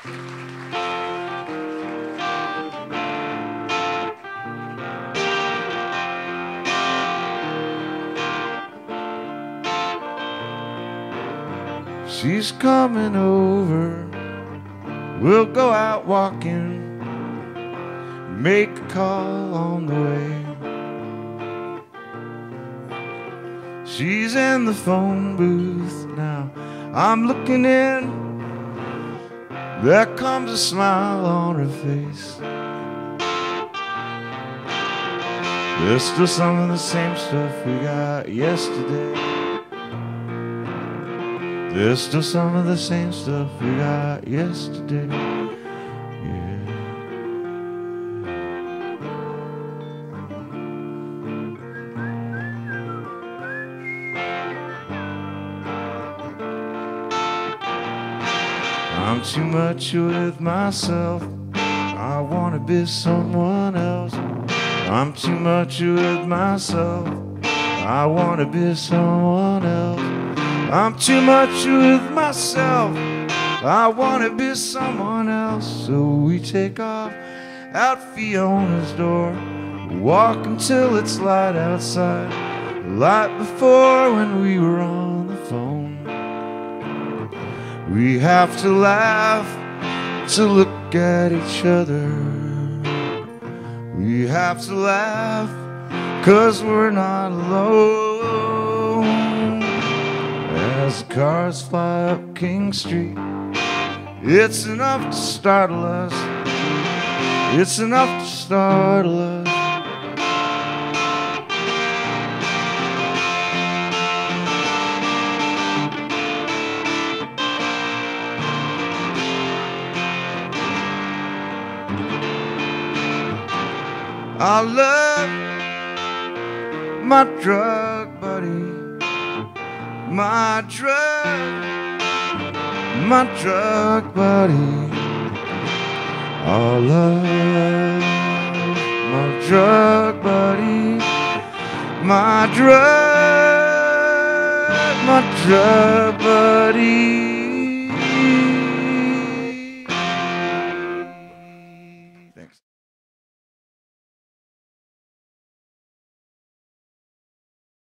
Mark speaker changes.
Speaker 1: She's coming over, we'll go out walking, make a call on the way. She's in the phone booth now, I'm looking in, there comes a smile on her face. There's still some of the same stuff we got yesterday. There's still some of the same stuff we got yesterday. Yeah. I'm too much with myself, I wanna be someone else. I'm too much with myself, I wanna be someone else. I'm too much with myself, I wanna be someone else. So we take off out Fiona's door, walk until it's light outside, like before when we were on the phone. We have to laugh to look at each other. We have to laugh 'cause we're not alone. As the cars fly up King Street, it's enough to startle us. It's enough to startle us. I love my drug buddy, my drug buddy. I love my drug buddy, my drug buddy.